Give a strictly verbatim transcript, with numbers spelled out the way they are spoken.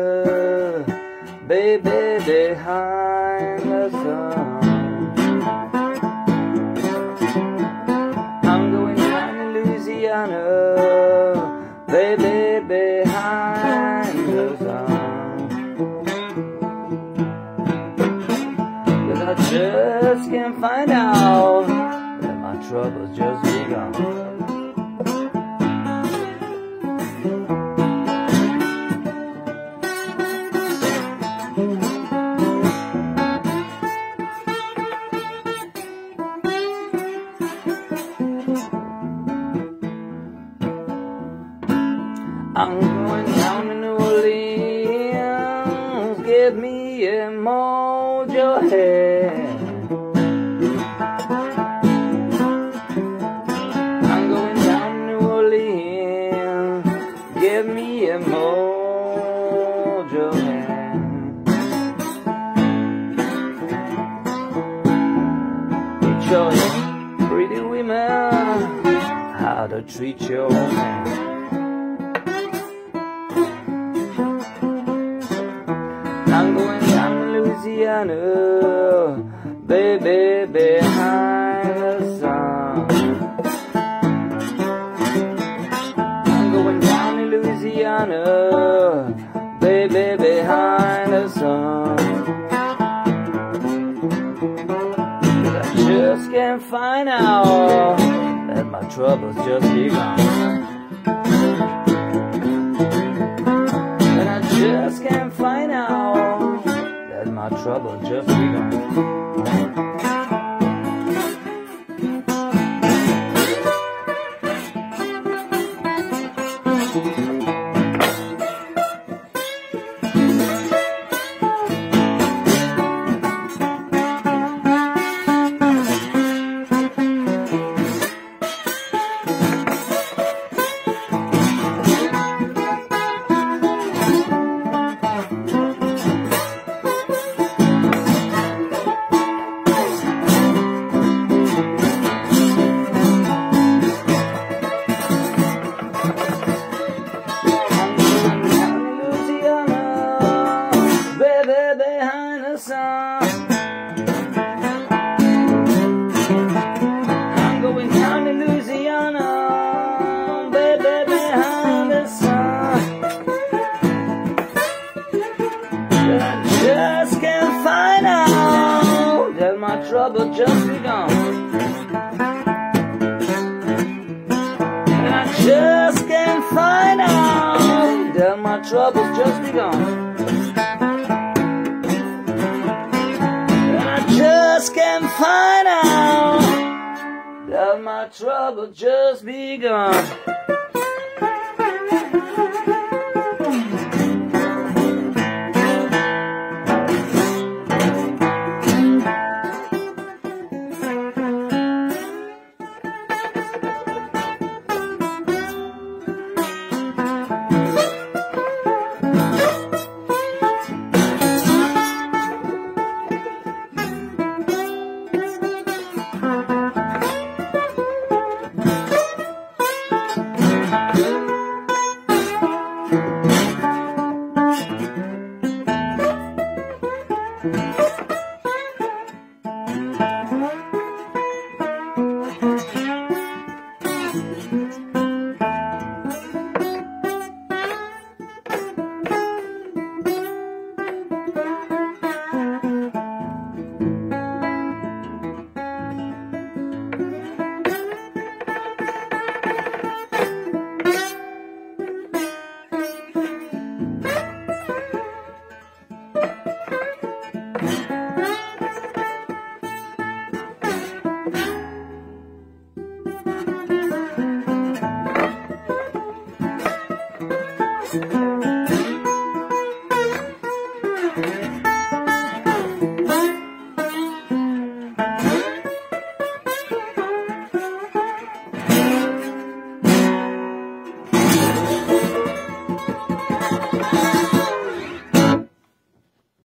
baby behind the sun. I'm going down to Louisiana, baby behind the sun. But I just can't find out that my trouble's just begun. I'm going down to New Orleans, give me a mojo head. I'm going down to New Orleans, give me a mojo head. Teach your pretty women how to treat your man. I'm going down to Louisiana, baby behind the sun. I'm going down to Louisiana, baby behind the sun. But I just can't find out that my trouble's just begun. And I just can't find out that my trouble just begun. Behind the sun, I'm going down to Louisiana, baby behind the sun. But I just can't find out that my trouble just begun. And I just can't find out that my trouble's just begun. Just can't find out that my trouble just begun.